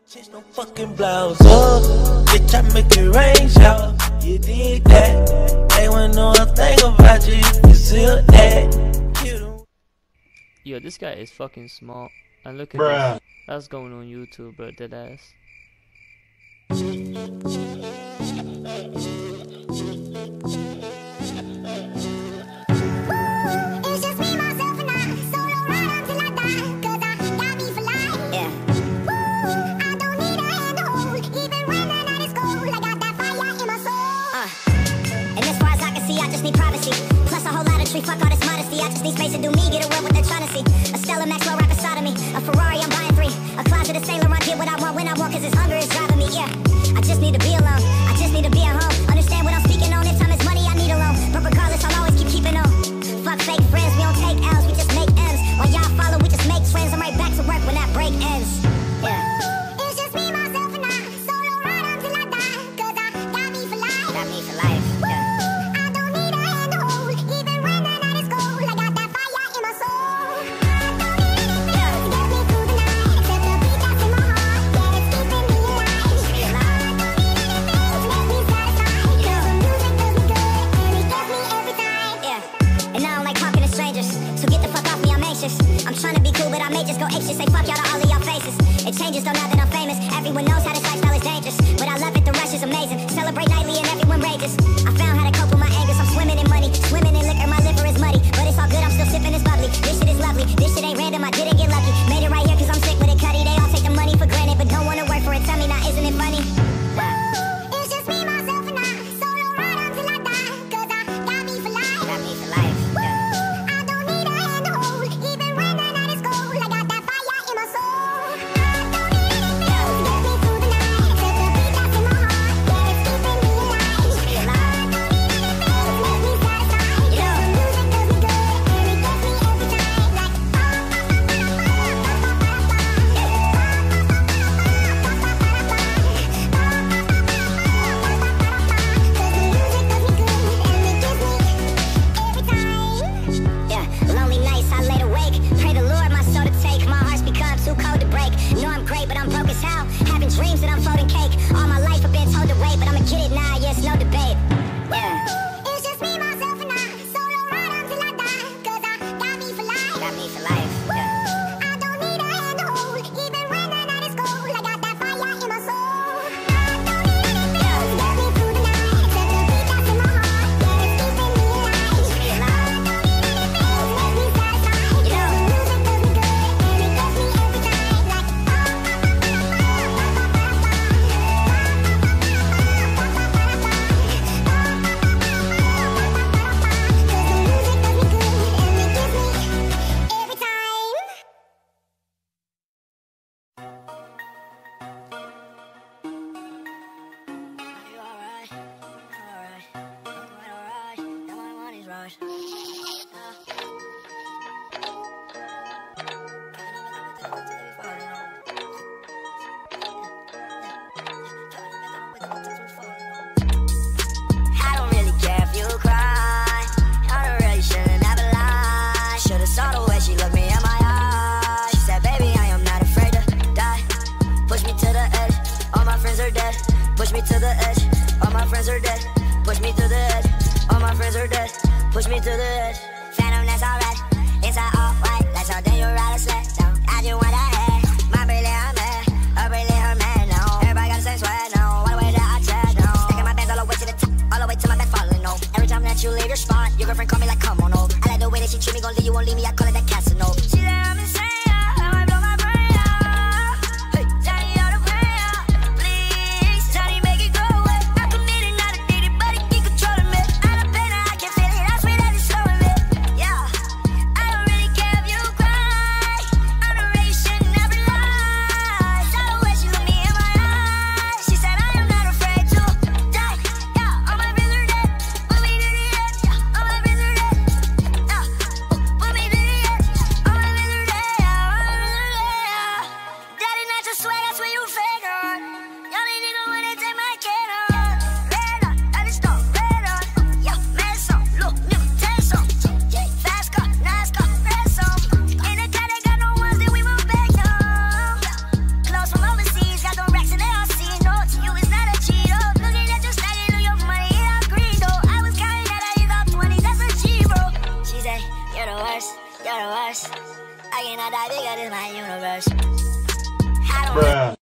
Change no fucking blouse up, bitch, I make it rain shower. You did that, they wouldn't know a thing about you if you still that. Yo, this guy is fucking small. And look at this. That's going on YouTube, bro. Dead ass. Fuck all this modesty, I just need space to do me, get away what they're trying to see. A Stella Maxwell rapper sodomy, a Ferrari, I'm buying 3. A closet of Saint Laurent, get what I want when I want, cause this hunger is driving me, yeah. I just need to be alone, I just need to be at home. Understand what I'm speaking on, if time is money, I need a loan. But regardless, I'll always keep keeping on. Fuck fake friends, we don't take L's, we just make M's. While y'all follow, we just make friends. I'm right back to work when that break ends, yeah. It's just me, myself, and I, solo ride until I die, cause I got me for life. Got me for life, yeah. I'm trying to be cool, but I may just go anxious. Say fuck y'all to all of y'all faces. It changes though now that I'm famous. Everyone knows how this lifestyle is dangerous, but I love it, the rush is amazing. Celebrate nightly and everyone rages. I found how to cope with my angers. I'm swimming in money, swimming in liquor. My liver is muddy, but it's all good, I'm still sipping this bubbly. This shit is lovely, this shit ain't random, I didn't get lucky. Made it right here cause I'm sick with it, cutty. They all take the money for granted, but don't wanna work for it. Tell me now, isn't it funny? It's just me, myself, and I, solo ride until I die, cause I got me for life. Got me for life, yeah. Push me to the edge. Phantom, that's alright. Inside all white, like something you ride a sled down. I just want that head. My brilliant her man, a brilliant her man now. Everybody got the same sweat now. All the way that I chat now. Stacking my bands all the way to the top, all the way to my bed falling over. Every time that you leave your spot, your girlfriend call me like, come on over. I like the way that she treat me, gon' leave you, won't leave me. I call it that Casanova. She said I'm insane. you're the worst. I cannot die bigger than my universe. I don't